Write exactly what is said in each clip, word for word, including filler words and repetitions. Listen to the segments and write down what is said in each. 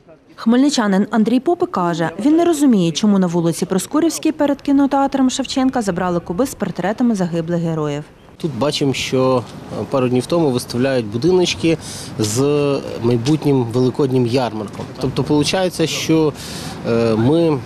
Хмельничанин Андрій Попик каже, він не розуміє, чому на вулиці Проскурівській перед кінотеатром Шевченка забрали куби з портретами загиблих героїв. Тут бачимо, що пару днів тому виставляють будиночки з майбутнім великоднім ярмарком. Тобто, виходить, що ми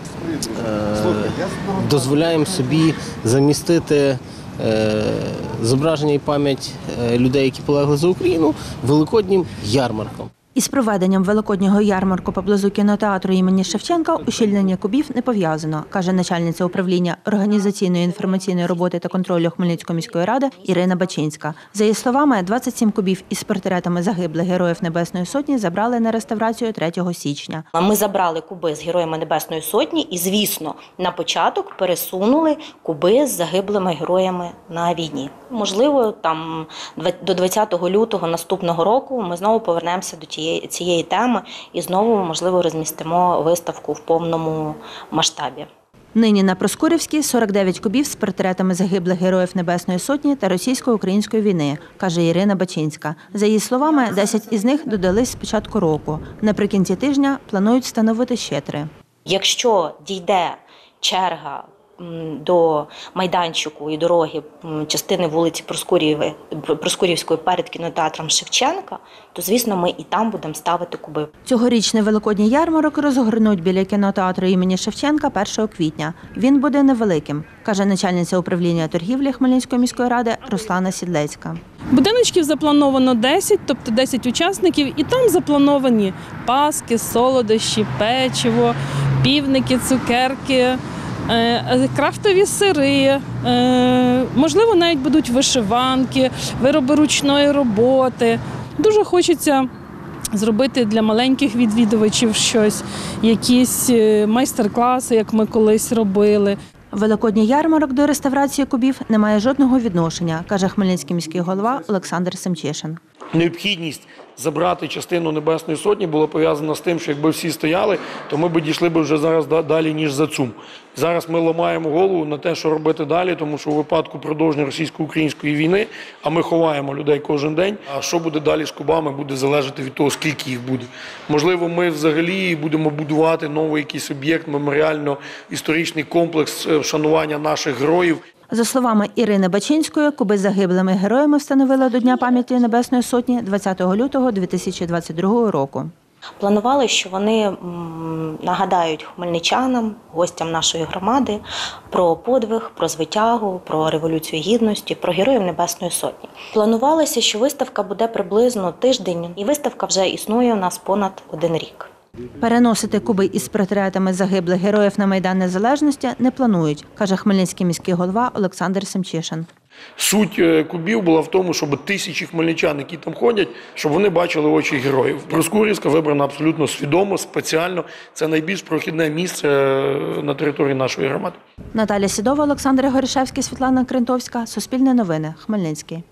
дозволяємо собі замістити зображення і пам'ять людей, які полегли за Україну, великоднім ярмарком. Із проведенням великоднього ярмарку поблизу кінотеатру імені Шевченка ущільнення кубів не пов'язано, каже начальниця управління організаційної інформаційної роботи та контролю Хмельницької міської ради Ірина Бачинська. За її словами, двадцять сім кубів із портретами загиблих героїв Небесної Сотні забрали на реставрацію третього січня. Ми забрали куби з героями Небесної Сотні і, звісно, на початок пересунули куби з загиблими героями на війні. Можливо, там до двадцятого лютого наступного року ми знову повернемося до тієї цієї теми і знову, можливо, розмістимо виставку в повному масштабі. Нині на Проскурівській сорок дев'ять кубів з портретами загиблих героїв Небесної Сотні та російсько-української війни, каже Ірина Бачинська. За її словами, десять із них додались з початку року. Наприкінці тижня планують встановити ще три. Якщо дійде черга до майданчику і дороги частини вулиці Проскурівської перед кінотеатром Шевченка, то, звісно, ми і там будемо ставити куби. Цьогорічний великодній ярмарок розгорнуть біля кінотеатру імені Шевченка першого квітня. Він буде невеликим, каже начальниця управління торгівлі Хмельницької міської ради Руслана Сідлецька. Будиночків заплановано десять, тобто десять учасників, і там заплановані паски, солодощі, печиво, півники, цукерки, крафтові сири, можливо, навіть будуть вишиванки, вироби ручної роботи. Дуже хочеться зробити для маленьких відвідувачів щось, якісь майстер-класи, як ми колись робили. Великодній ярмарок до реставрації кубів не має жодного відношення, каже хмельницький міський голова Олександр Семчишин. Необхідність забрати частину Небесної Сотні була пов'язана з тим, що якби всі стояли, то ми б дійшли б вже зараз далі, ніж за ЦУМ. Зараз ми ламаємо голову на те, що робити далі, тому що у випадку продовження російсько-української війни, а ми ховаємо людей кожен день, а що буде далі з кубами, буде залежати від того, скільки їх буде. Можливо, ми взагалі будемо будувати новий якийсь об'єкт, меморіально-історичний комплекс вшанування наших героїв. За словами Ірини Бачинської, куби з загиблими героями встановили до Дня пам'яті Небесної Сотні двадцятого лютого дві тисячі двадцять другого року. Планували, що вони нагадають хмельничанам, гостям нашої громади про подвиг, про звитягу, про Революцію Гідності, про героїв Небесної Сотні. Планувалося, що виставка буде приблизно тиждень, і виставка вже існує у нас понад один рік. Переносити куби із портретами загиблих героїв на Майдан Незалежності не планують, каже хмельницький міський голова Олександр Семчишин. Суть кубів була в тому, щоб тисячі хмельничан, які там ходять, щоб вони бачили очі героїв. Проскурівська вибрана абсолютно свідомо, спеціально. Це найбільш прохідне місце на території нашої громади. Наталя Сідова, Олександр Горішевський, Світлана Крентовська. Суспільне новини. Хмельницький.